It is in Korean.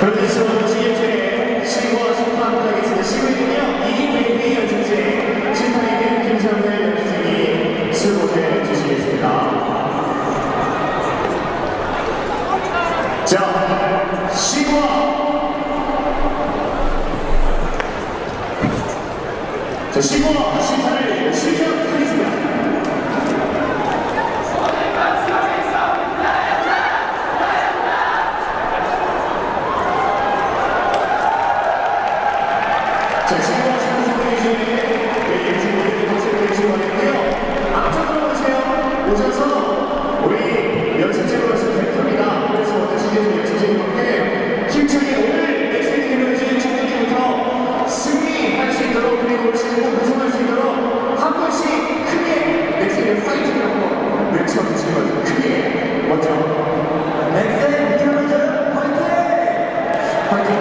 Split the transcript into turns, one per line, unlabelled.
프로듀서 지혜의 시와 심판 부탁했습니다. 시위는요, 이대휘 연습생, 심판에게 김상배 연습생이 수고해 주시겠습니다. 자, 시와 심판을 시작하겠습니다. 자, 시와 심판 소개해주시는 예술분들이 박수를 주시기 바라고요. 앞쪽으로 오세요. 오셔서 우리 연습생으로 해서 대표입니다. 그래서 어떤 시즌 연습생인 건데 힘차게 오늘 넥스트 이너지 첫 경기부터 승리할 수 있도록 그리고 시즌을 우승할 수 있도록 한 번씩 크게 넥스트의 파이팅을 한번 외쳐주시기 바랍니다. 크게 먼저 넥스트 이너지 파이팅! 파이팅!